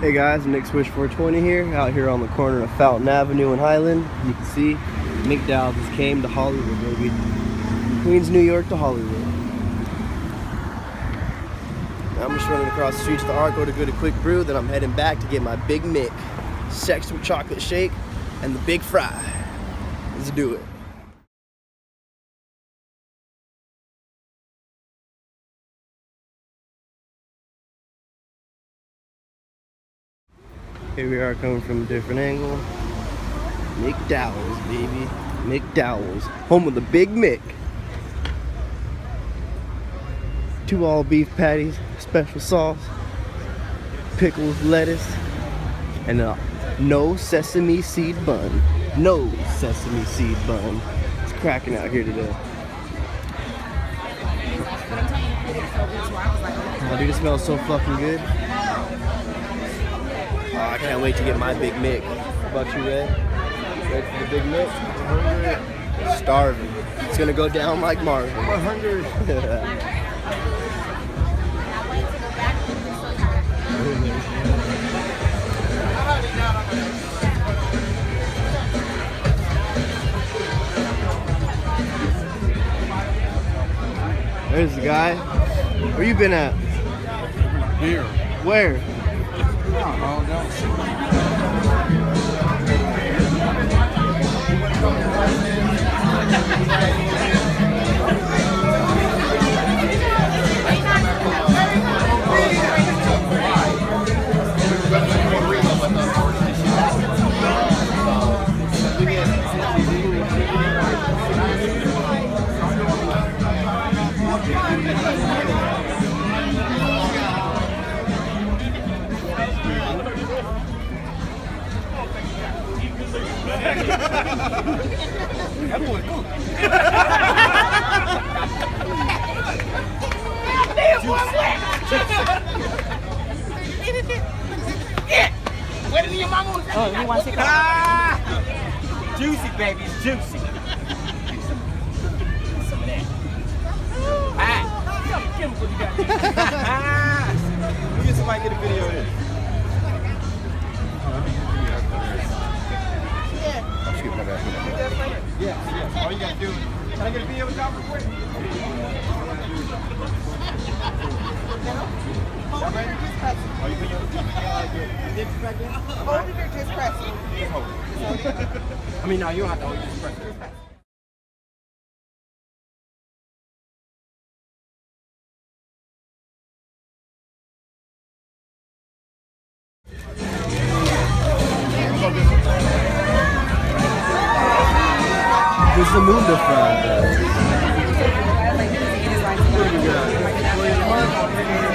Hey guys, Nick Swish 420 here, out here on the corner of Fountain Avenue and Highland. You can see McDowell's just came to Hollywood, baby. From Queens, New York to Hollywood. Now I'm just running across the street to the Arco to get a quick brew, then I'm heading back to get my Big Mick, Sexto chocolate shake, and the Big Fry. Let's do it. Here we are coming from a different angle. McDowell's, baby. McDowell's. Home of the Big Mick. 2 all beef patties, special sauce, pickles, lettuce, and a no sesame seed bun. No sesame seed bun. It's cracking out here today. Oh, dude, it smells so fucking good. Oh, I can't wait to get my Big Mick. How about you, Red? Ready for the Big Mick? Starving. It's gonna go down like Marvin. I'm hungry. There's the guy. Where you been at? Here. Where? Oh, no. That boy cool. Damn, boy, wet. Wetter than your mama was. Oh, you want to see that? Juicy, baby, it's juicy. Some of that. Ah, give him what you got. Let me get somebody get a video of this. Yeah. All you gotta do is, can I get a video with y'all real quick? Y'all ready? Oh, you put your dips back in? Hold it or just press it? Just hold it. I mean, no, you don't have to hold it, just press it. This is the Munda fry.